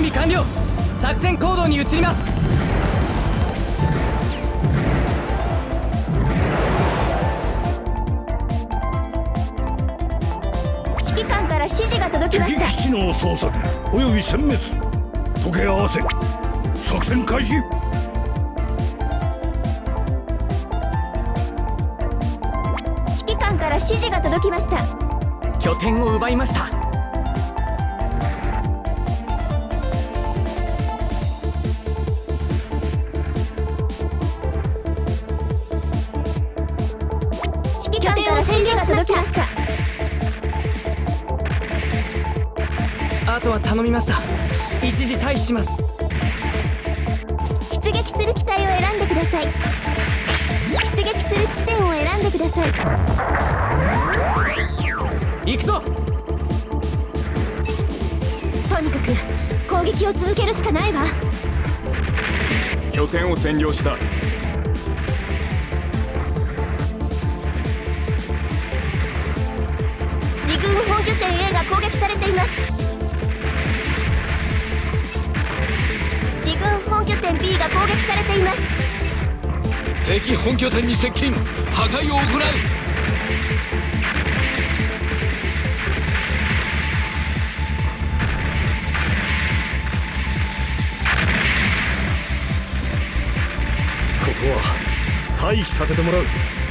備完了。作戦行動に移ります。 指揮官から指示が届きました。 敵基地の捜索および殲滅時計合わせ作戦開始。 指揮官から指示が届きました。 拠点を奪いました。 指揮官から指示が届きました。 あとは頼みました。一時退避します。 出撃する機体を選んでください。出撃する地点を選んでください。 行くぞ。 とにかく攻撃を続けるしかないわ。 拠点を占領した。 自軍本拠点 A が攻撃されています。自軍本拠点 B が攻撃されています。 敵本拠点に接近、破壊を行う。 ここは退避させてもらう。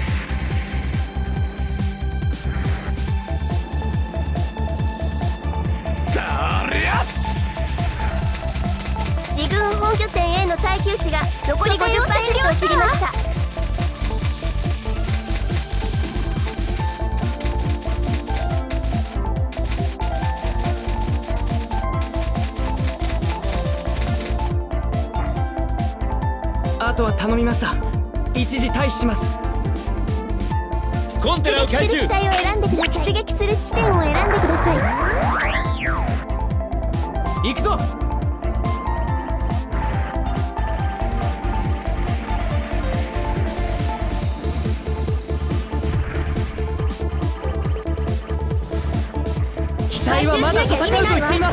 自軍本拠点 A の耐久値が残り 50% を過ぎました。 あとは頼みました。一時退避します。 コンテナを回収。 出撃する機体を選んでください。出撃する地点を選んでください。 行くぞ。機体はまだ戦うと言っています。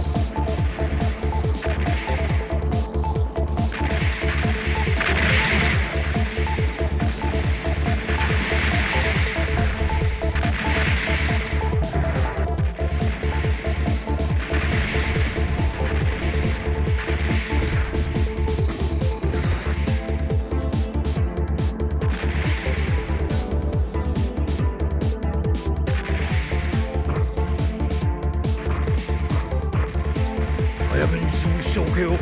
早めに潰しておけよ。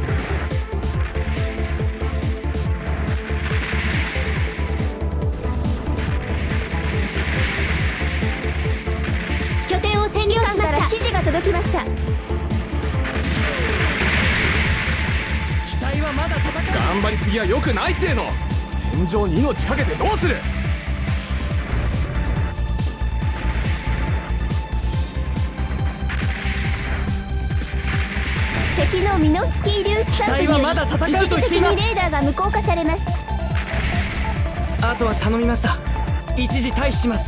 拠点を占領しました。指示が届きました。 機体はまだ戦う。 頑張りすぎは良くないっての。戦場に命かけてどうする。 敵のミノフスキー粒子散布により一時的にレーダーが無効化されます。 あとは頼みました。一時退避します。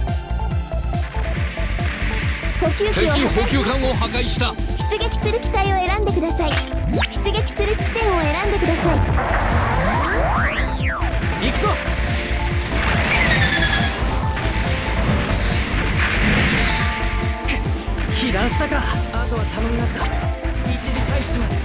補給機を敵補給艦を破壊した。 出撃する機体を選んでください。出撃する地点を選んでください。 行くぞ。被弾したか。あとは頼みました。一時退避します。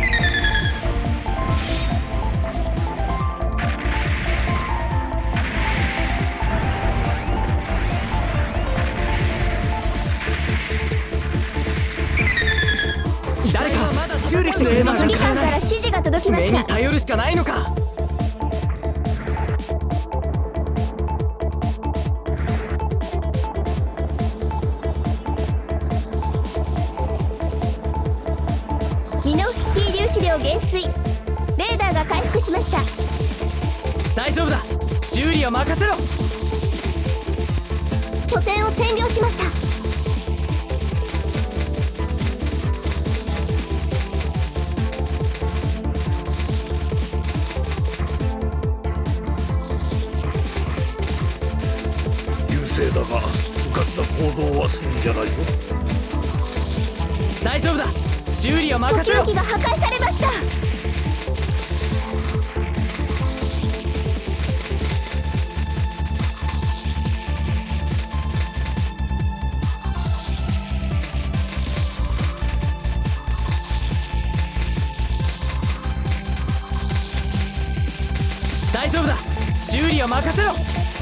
誰か修理してくれませんか。 指揮官から指示が届きま目にした。 頼るしかないのか。 ミノフスキー粒子量減衰。レーダーが回復しました。 大丈夫だ。修理は任せろ。 拠点を占領しました。 優勢だがうかつな行動はするんじゃないぞ。 大丈夫だ。 修理を任せろ。 補給機が破壊されました。 大丈夫だ。修理を任せろ。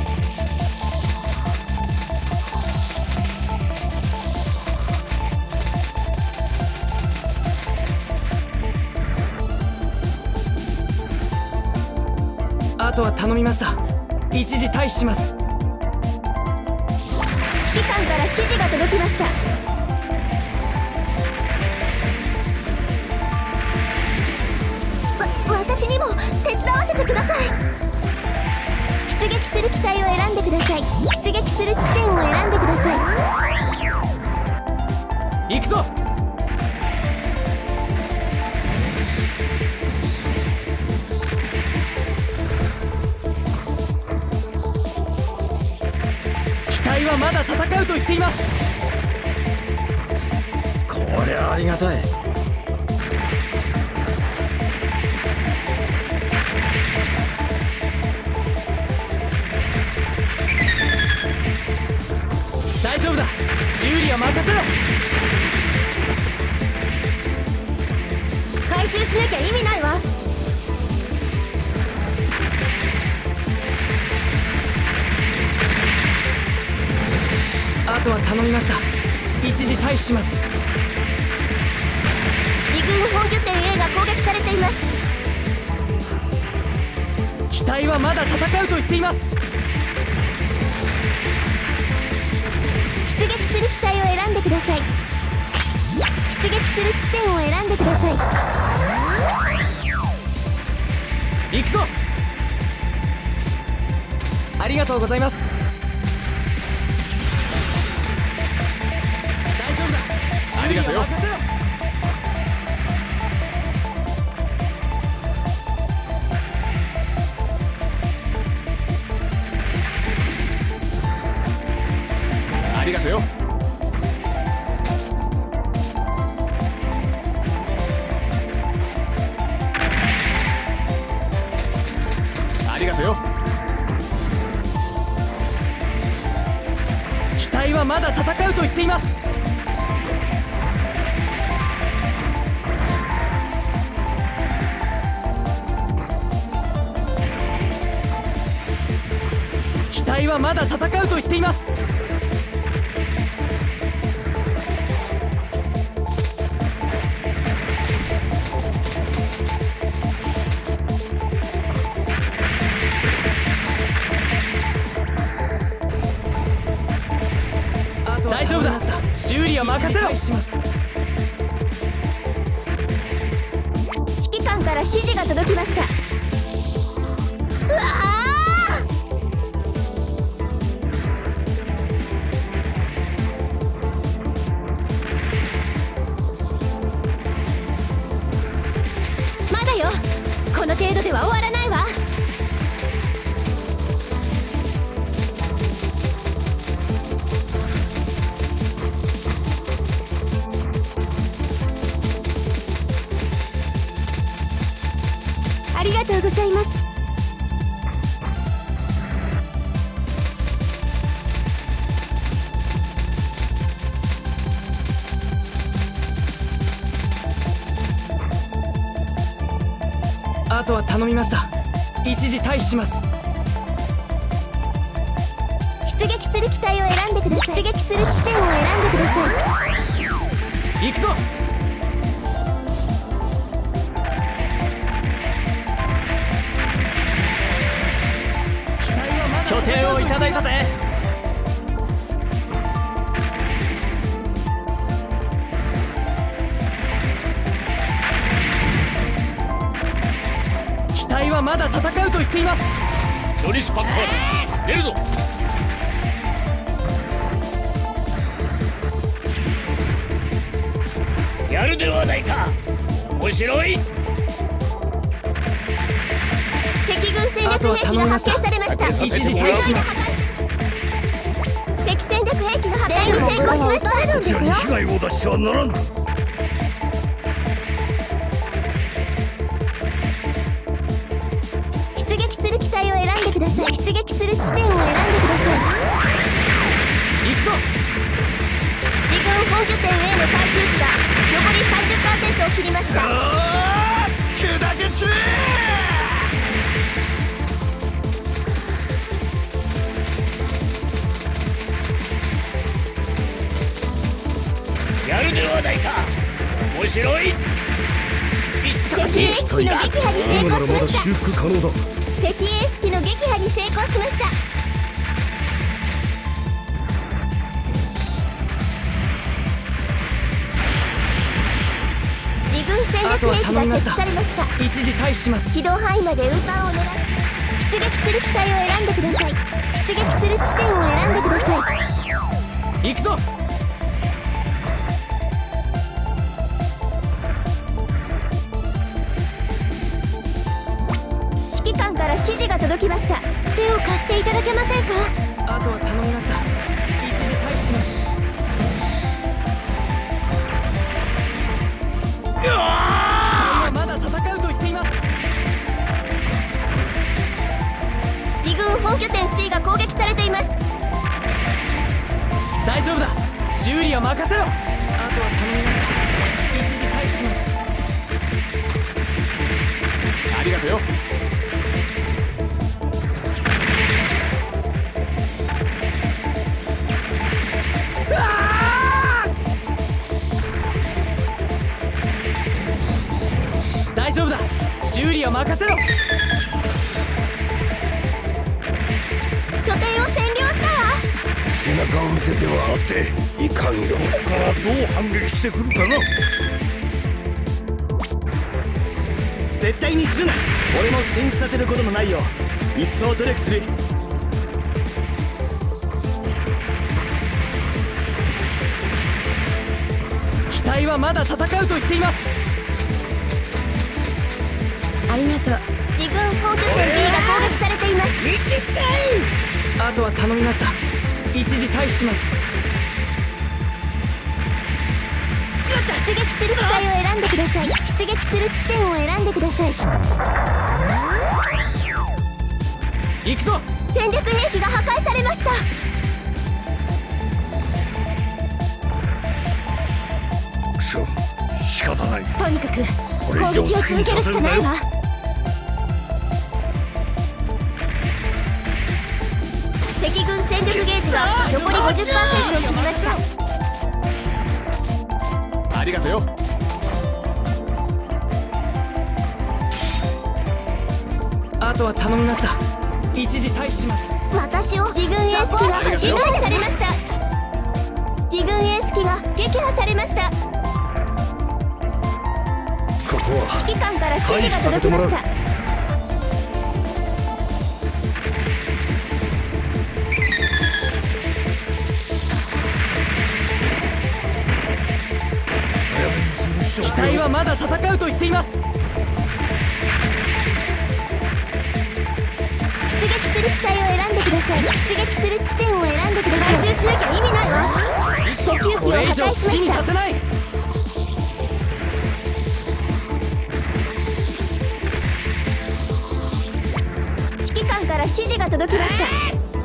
あとは頼みました。一時退避します。 指揮官から指示が届きました。私にも手伝わせてください。出撃する機体を選んでください。出撃する地点を選んでください。 行くぞ。機体はまだ戦うと言っています。こりゃありがたい。大丈夫だ。修理は任せろ。 回収しなきゃ意味ないわ。 あとは頼みました。一時退避します。 陸軍本拠点 A が攻撃されています。 機体はまだ戦うと言っています。 出撃する機体を選んでください。出撃する地点を選んでください。 行くぞ。ありがとうございます。大丈夫だ。修理を任せろ。 ありがとうよ。ありがとうよ。 機体はまだ戦うと言っています。機体はまだ戦うと言っています。大丈夫だ。修理は任せろ。 指揮官から指示が届きました。うわー！まだよ。この程度では終わらないわ。ありがとうございます。 あとは頼みました。一時退避します。 出撃する機体を選んでください。出撃する地点を選んでください。 行くぞ。拠点をいただいたぜ。機体はまだ戦うと言っています。 ドリス・パッカード出るぞ。やるではないか。面白い。 敵軍戦略兵器が発見されました。 一時退避します。 敵戦略兵器の発見に成功しました。 被害を出してはならん。 した。 砕け散れ。やるではないか。面白い。 敵エース機の撃破に成今ならまだ功しました。 修復可能だ。 敵エース機の撃破に成功しました。自軍戦略兵器が設置されました。 一時退避します。 軌道範囲まで運搬を狙い、出撃する機体を選んでください。出撃する地点を選んでください。 行くぞ。 指揮官から指示が届きました。手を貸していただけませんか。 あとは頼みました。一時退避します。機体はまだ戦うと言っています。 自軍本拠点 C が攻撃されています。 大丈夫だ。修理は任せろ。あとは頼みました。一時退避します。ありがとうよ。大丈夫だ。修理は任せろ。 拠点を占領したわ。 背中を見せては待っていかんよ。からどう反撃してくるかな。 絶対に死ぬな。俺も戦死させることもないよ。一層努力する。 機体はまだ戦うと言っています。 ありがとう。自軍本拠点 B が攻撃されています。 行きたい。 あとは頼みました。一時退避します。 出撃する機体を選んでください。出撃する地点を選んでください。 行くぞ。 戦略兵器が破壊されました。 くそ、仕方ない。 とにかく攻撃を続けるしかないわ。敵軍戦力ゲージが残り 50% を切りました。 ありがとうよ。あとは頼みました。一時退避します。 私を自軍エース機が撃破されました。自軍エース機が撃破されました。 ここは指揮官から指示が届きました。 機体はまだ戦うと言っています。 出撃する機体を選んでください。出撃する地点を選んでください。回収しなきゃ意味ないわ。補給機を破これ以上壊しま好きにさした。 せない。 指揮官から指示が届きました。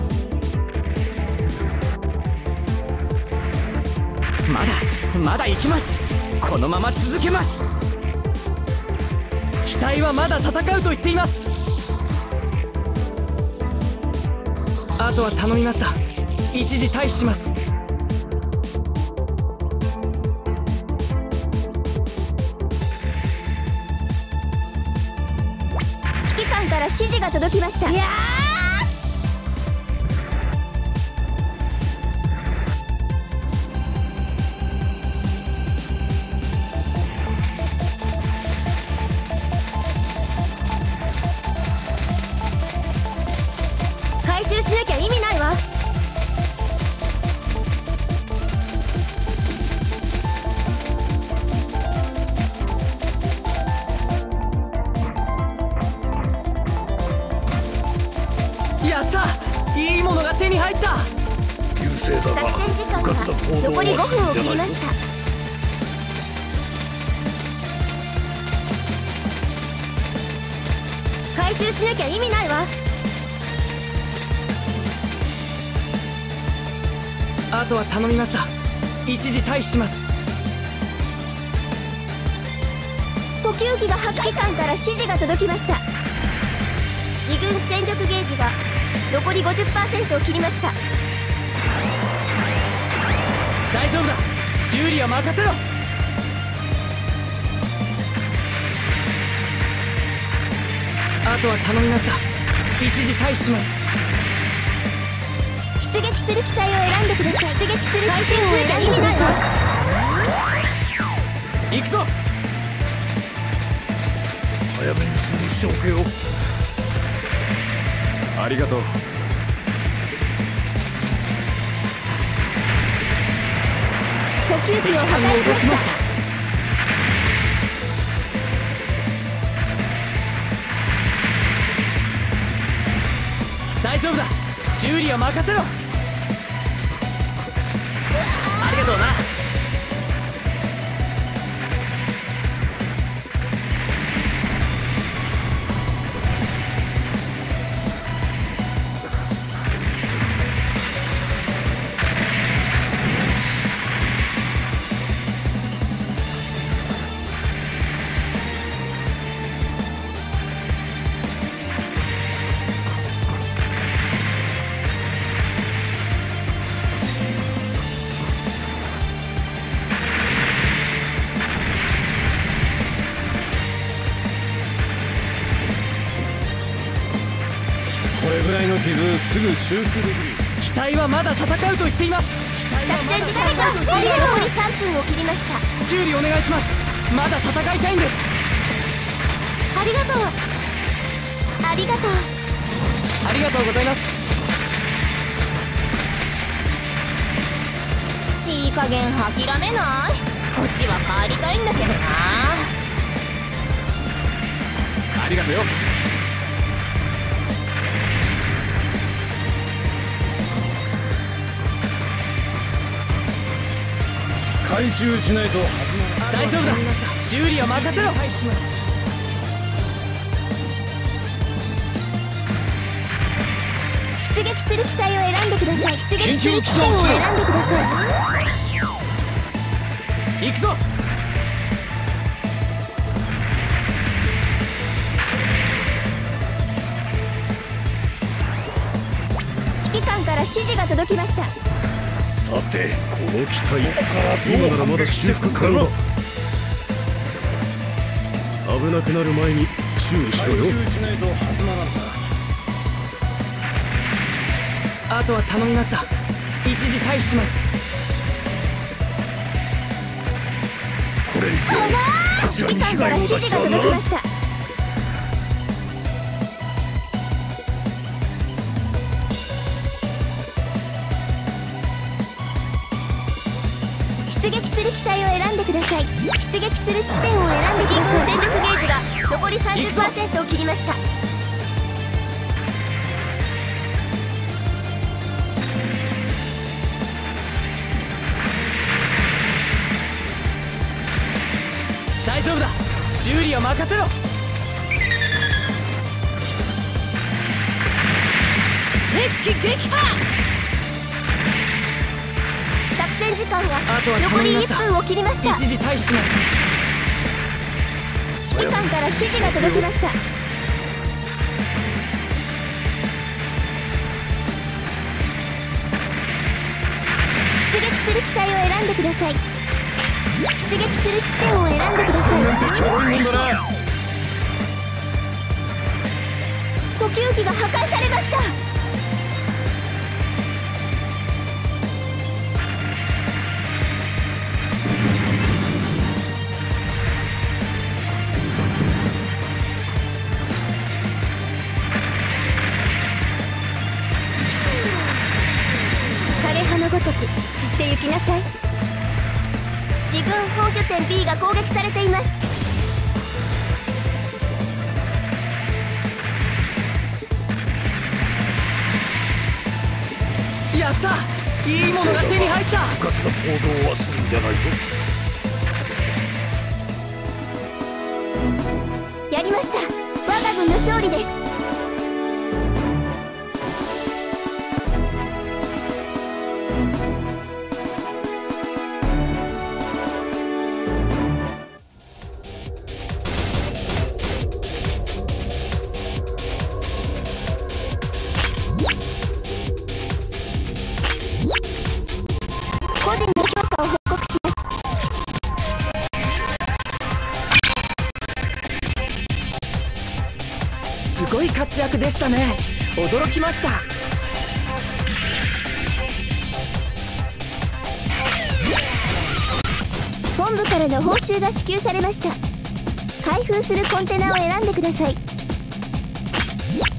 まだ行きます。このまま続けます。機体はまだ戦うと言っています。あとは頼みました。一時退避します。 指揮官から指示が届きました。回収しなきゃ意味ないわ。 やった。いいものが手に入った。 優勢だが作戦時間が部活の行動残り5分を切りまはした。回収しなきゃ意味ないわ。 あとは頼みました。一時退避します。 呼吸器が指揮官から指示が届きました。自軍戦力ゲージが残り 50% を切りました。 大丈夫だ、修理は任せろ。あとは頼みました。一時退避します。 出撃する機体を選んでください。出撃する地点を選んでください。 行くぞ。 早めに潰しておけよ。 ありがとう。 呼吸器を破壊しました。 大丈夫だ、修理は任せろ。ありがとうな。 これぐらいの傷すぐ修復できる。 機体はまだ戦うと言っています。 作戦時誰か残り3分を切りました。 修理お願いします。まだ戦いたいんです。 ありがとう。ありがとう。 ありがとうございます。 いい加減諦めない？こっちは帰りたいんだけどな。 ありがとうよ。回収しないと始まらない。 大丈夫だ、修理は任せろ。 出撃する機体を選んでください。出撃する地点を選んでください。 行くぞ。 指揮官から指示が届きました。 さて、この機体今ならまだ修復可能だ。危なくなる前に修理しろよ。 回収しないと弾まらんだ。 あとは頼みました。一時退避します。 これ以上指揮官から指示が届きました。出撃する機体を選んでください。出撃する地点を選んでください。戦力ゲージが残り 30% を切りました。 大丈夫だ、修理は任せろ。 敵撃破。作戦時間があとは残り頼みました。 1分を切りました。 一時退避します。 指揮官から指示が届きました。出撃する機体を選んでください。出撃する地点を選んでください。 ちょいもんだな。 呼吸器が破壊されました。枯葉のごとく散ってゆきなさい。自軍本拠点 B が攻撃されています。 やった、いいものが手に入った。 復活の行動はするんじゃないぞ。 やりました。我が軍の勝利です。 すごい活躍でしたね。驚きました。 本部からの報酬が支給されました。開封するコンテナを選んでください。